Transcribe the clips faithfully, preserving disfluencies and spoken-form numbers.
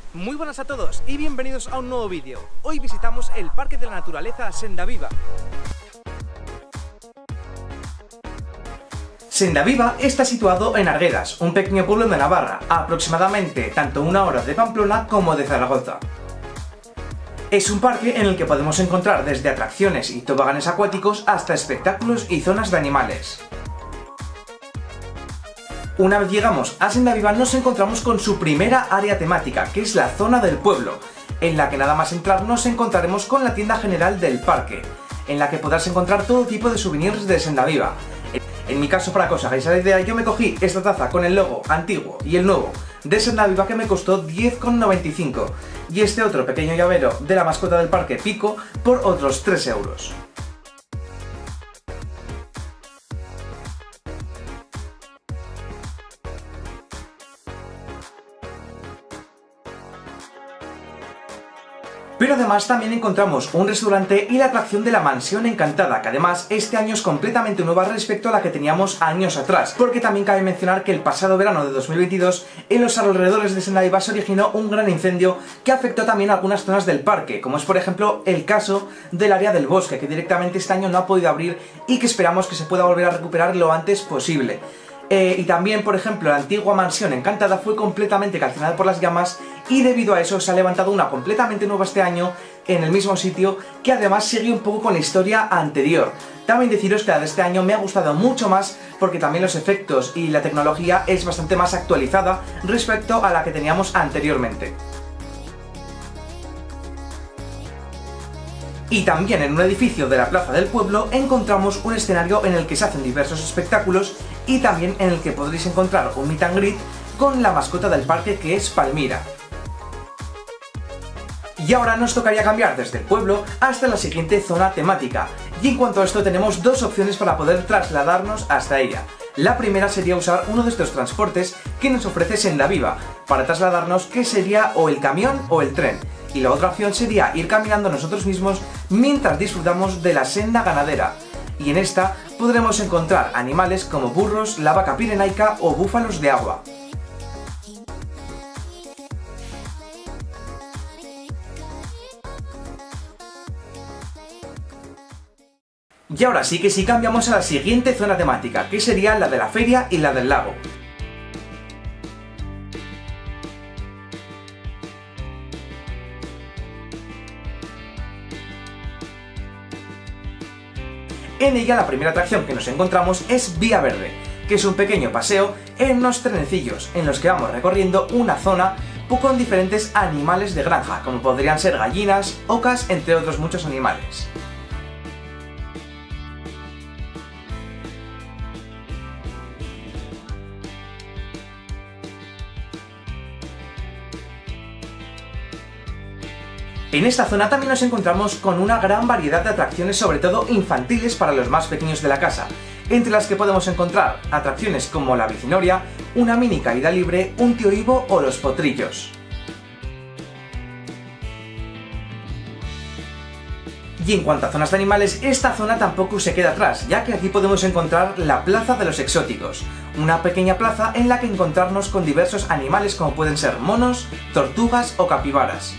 Muy buenas a todos y bienvenidos a un nuevo vídeo. Hoy visitamos el Parque de la Naturaleza Sendaviva. Sendaviva está situado en Arguedas, un pequeño pueblo de Navarra, a aproximadamente tanto una hora de Pamplona como de Zaragoza. Es un parque en el que podemos encontrar desde atracciones y toboganes acuáticos hasta espectáculos y zonas de animales. Una vez llegamos a Sendaviva nos encontramos con su primera área temática, que es la zona del pueblo, en la que nada más entrar nos encontraremos con la tienda general del parque, en la que podrás encontrar todo tipo de souvenirs de Sendaviva. En mi caso, para que os hagáis la idea, yo me cogí esta taza con el logo antiguo y el nuevo de Sendaviva que me costó diez con noventa y cinco y este otro pequeño llavero de la mascota del parque Pico por otros tres euros. Pero además también encontramos un restaurante y la atracción de la Mansión Encantada, que además este año es completamente nueva respecto a la que teníamos años atrás, porque también cabe mencionar que el pasado verano de dos mil veintidós en los alrededores de Sendaviva se originó un gran incendio que afectó también a algunas zonas del parque, como es por ejemplo el caso del área del bosque, que directamente este año no ha podido abrir y que esperamos que se pueda volver a recuperar lo antes posible. Eh, y también, por ejemplo, la antigua Mansión Encantada fue completamente calcinada por las llamas y debido a eso se ha levantado una completamente nueva este año en el mismo sitio, que además sigue un poco con la historia anterior. También deciros que la de este año me ha gustado mucho más porque también los efectos y la tecnología es bastante más actualizada respecto a la que teníamos anteriormente. Y también en un edificio de la plaza del pueblo encontramos un escenario en el que se hacen diversos espectáculos y también en el que podréis encontrar un meet and greet con la mascota del parque, que es Palmira. Y ahora nos tocaría cambiar desde el pueblo hasta la siguiente zona temática, y en cuanto a esto tenemos dos opciones para poder trasladarnos hasta ella. La primera sería usar uno de estos transportes que nos ofrece Sendaviva para trasladarnos, que sería o el camión o el tren. Y la otra opción sería ir caminando nosotros mismos mientras disfrutamos de la senda ganadera. Y en esta podremos encontrar animales como burros, la vaca pirenaica o búfalos de agua. Y ahora sí que sí cambiamos a la siguiente zona temática, que sería la de la feria y la del lago. En ella la primera atracción que nos encontramos es Vía Verde, que es un pequeño paseo en unos trenecillos en los que vamos recorriendo una zona con diferentes animales de granja, como podrían ser gallinas, ocas, entre otros muchos animales. En esta zona también nos encontramos con una gran variedad de atracciones, sobre todo infantiles para los más pequeños de la casa, entre las que podemos encontrar atracciones como la bicinoria, una mini caída libre, un tío Ivo o los potrillos. Y en cuanto a zonas de animales, esta zona tampoco se queda atrás, ya que aquí podemos encontrar la Plaza de los Exóticos, una pequeña plaza en la que encontrarnos con diversos animales como pueden ser monos, tortugas o capibaras.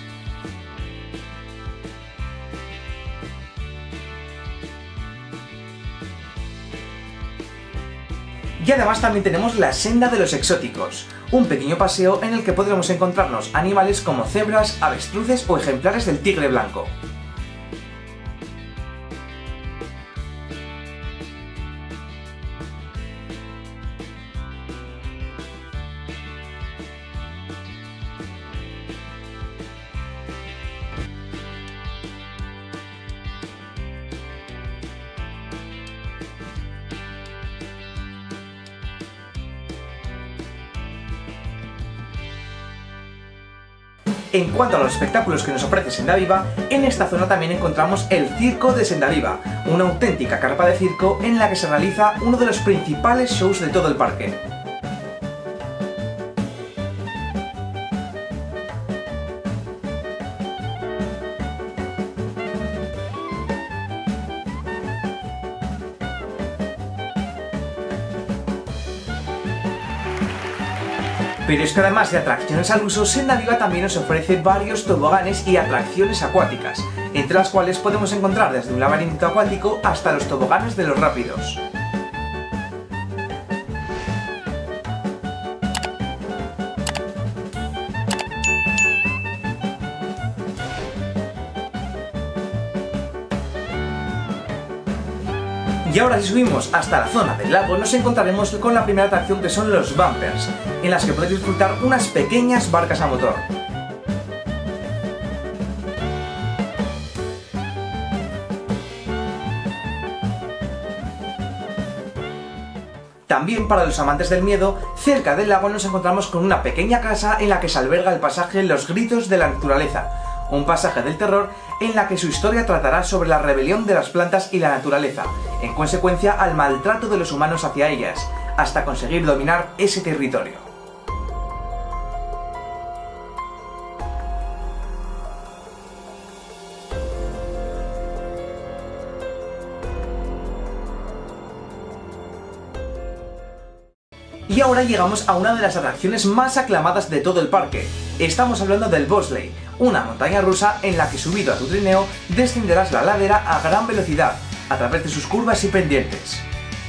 Y además también tenemos la Senda de los Exóticos, un pequeño paseo en el que podremos encontrarnos animales como cebras, avestruces o ejemplares del tigre blanco. En cuanto a los espectáculos que nos ofrece Sendaviva, en esta zona también encontramos el Circo de Sendaviva, una auténtica carpa de circo en la que se realiza uno de los principales shows de todo el parque. Pero es que además de atracciones al uso, Senda Viva también nos ofrece varios toboganes y atracciones acuáticas, entre las cuales podemos encontrar desde un laberinto acuático hasta los toboganes de los rápidos. Y ahora si subimos hasta la zona del lago nos encontraremos con la primera atracción, que son los bumpers, en las que podéis disfrutar unas pequeñas barcas a motor. También para los amantes del miedo, cerca del lago nos encontramos con una pequeña casa en la que se alberga el pasaje Los Gritos de la Naturaleza, un pasaje del terror en la que su historia tratará sobre la rebelión de las plantas y la naturaleza, en consecuencia al maltrato de los humanos hacia ellas, hasta conseguir dominar ese territorio. Y ahora llegamos a una de las atracciones más aclamadas de todo el parque. Estamos hablando del Bosley, una montaña rusa en la que, subido a tu trineo, descenderás la ladera a gran velocidad, a través de sus curvas y pendientes.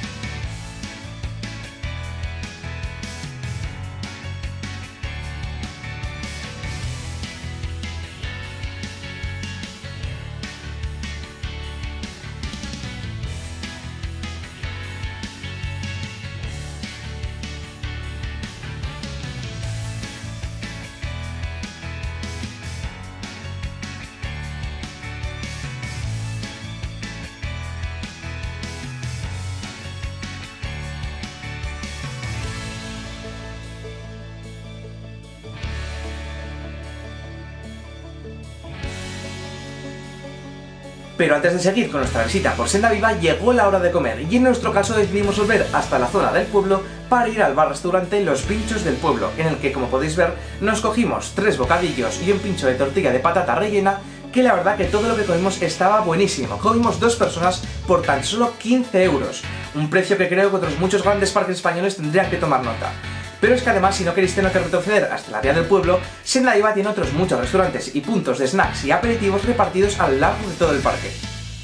Pero antes de seguir con nuestra visita por Senda Viva, llegó la hora de comer, y en nuestro caso decidimos volver hasta la zona del pueblo para ir al bar-restaurante Los Pinchos del Pueblo, en el que, como podéis ver, nos cogimos tres bocadillos y un pincho de tortilla de patata rellena, que la verdad que todo lo que comimos estaba buenísimo. Comimos dos personas por tan solo quince euros, un precio que creo que otros muchos grandes parques españoles tendrían que tomar nota. Pero es que además, si no queréis tener que retroceder hasta la vía del pueblo, Senda Viva tiene otros muchos restaurantes y puntos de snacks y aperitivos repartidos a lo largo de todo el parque.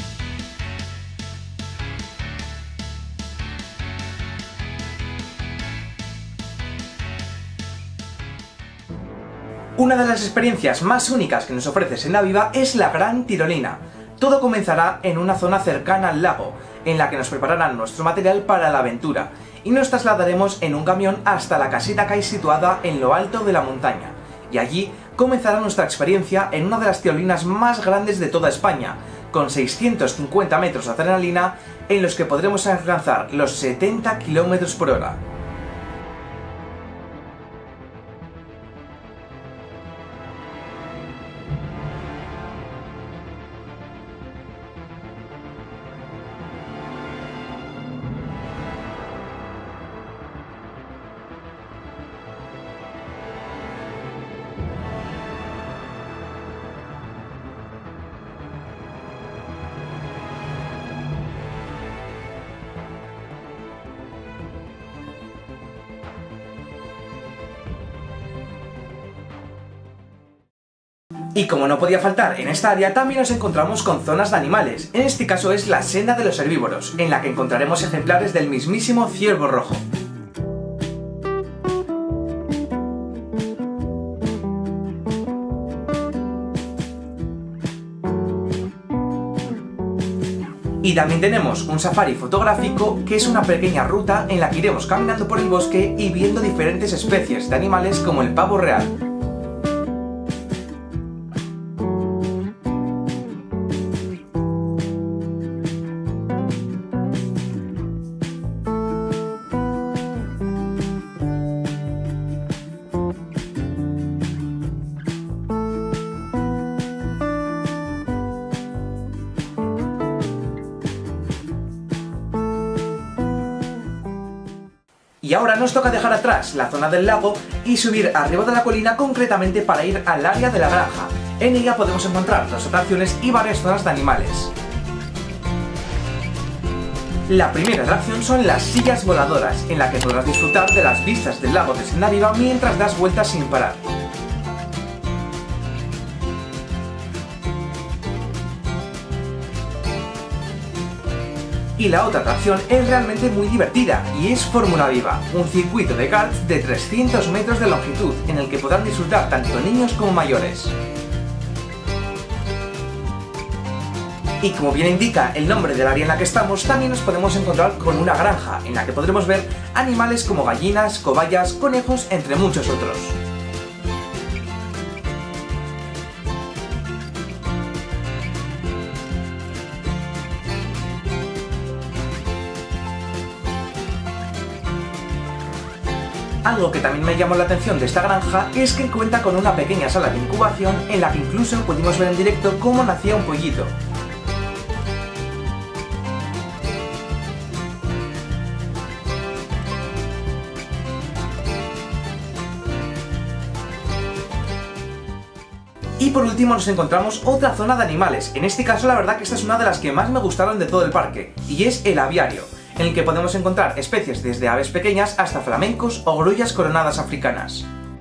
Una de las experiencias más únicas que nos ofrece Senda Viva es la Gran Tirolina. Todo comenzará en una zona cercana al lago, en la que nos prepararán nuestro material para la aventura, y nos trasladaremos en un camión hasta la caseta que hay situada en lo alto de la montaña, y allí comenzará nuestra experiencia en una de las tirolinas más grandes de toda España, con seiscientos cincuenta metros de adrenalina en los que podremos alcanzar los setenta kilómetros por hora. Y como no podía faltar, en esta área también nos encontramos con zonas de animales. En este caso es la senda de los herbívoros, en la que encontraremos ejemplares del mismísimo ciervo rojo. Y también tenemos un safari fotográfico, que es una pequeña ruta en la que iremos caminando por el bosque y viendo diferentes especies de animales como el pavo real. Y ahora nos toca dejar atrás la zona del lago y subir arriba de la colina, concretamente para ir al área de la granja. En ella podemos encontrar dos atracciones y varias zonas de animales. La primera atracción son las sillas voladoras, en la que podrás disfrutar de las vistas del lago de Senda Viva mientras das vueltas sin parar. Y la otra atracción es realmente muy divertida, y es Fórmula Viva, un circuito de karts de trescientos metros de longitud, en el que podrán disfrutar tanto niños como mayores. Y como bien indica el nombre del área en la que estamos, también nos podemos encontrar con una granja, en la que podremos ver animales como gallinas, cobayas, conejos, entre muchos otros. Algo que también me llamó la atención de esta granja es que cuenta con una pequeña sala de incubación en la que incluso pudimos ver en directo cómo nacía un pollito. Y por último nos encontramos otra zona de animales. En este caso la verdad que esta es una de las que más me gustaron de todo el parque, y es el aviario, en el que podemos encontrar especies desde aves pequeñas hasta flamencos o grullas coronadas africanas.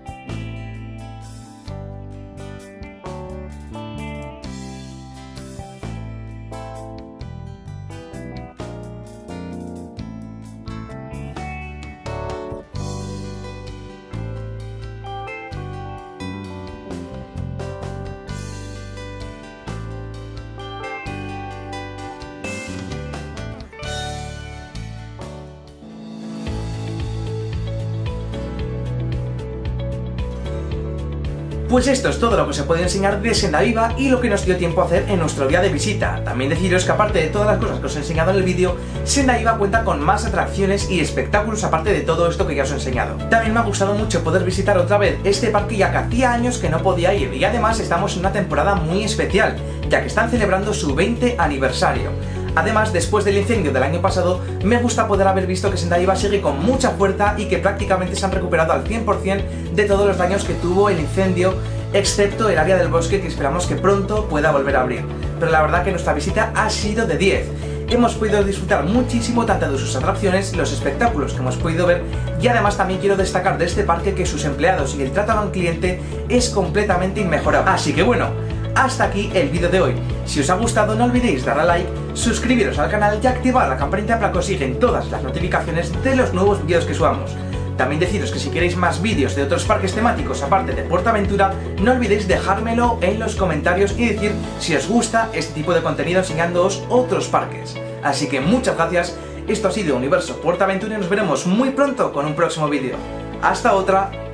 Pues esto es todo lo que se puede enseñar de Senda Viva y lo que nos dio tiempo a hacer en nuestro día de visita. También deciros que aparte de todas las cosas que os he enseñado en el vídeo, Senda Viva cuenta con más atracciones y espectáculos aparte de todo esto que ya os he enseñado. También me ha gustado mucho poder visitar otra vez este parque, ya que hacía años que no podía ir, y además estamos en una temporada muy especial, ya que están celebrando su veinte aniversario. Además, después del incendio del año pasado, me gusta poder haber visto que Senda Viva sigue con mucha fuerza y que prácticamente se han recuperado al cien por cien de todos los daños que tuvo el incendio, excepto el área del bosque, que esperamos que pronto pueda volver a abrir. Pero la verdad que nuestra visita ha sido de diez. Hemos podido disfrutar muchísimo tanto de sus atracciones, los espectáculos que hemos podido ver, y además también quiero destacar de este parque que sus empleados y el trato al cliente es completamente inmejorable. Así que bueno, hasta aquí el vídeo de hoy. Si os ha gustado no olvidéis darle a like, suscribiros al canal y activar la campanita para que os lleguen todas las notificaciones de los nuevos vídeos que subamos. También deciros que si queréis más vídeos de otros parques temáticos aparte de PortAventura, no olvidéis dejármelo en los comentarios y decir si os gusta este tipo de contenido enseñándoos otros parques. Así que muchas gracias, esto ha sido Universo PortAventura y nos veremos muy pronto con un próximo vídeo. ¡Hasta otra!